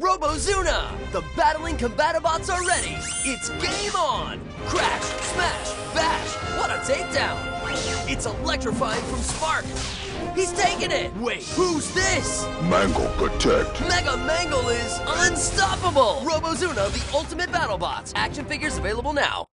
Robozuna! The battling Combatibots are ready! It's game on! Crash, smash, bash! What a takedown! It's electrifying from Spark! He's taking it! Wait, who's this? Mangle protect. Mega Mangle is unstoppable! Robozuna, the ultimate BattleBots. Action figures available now.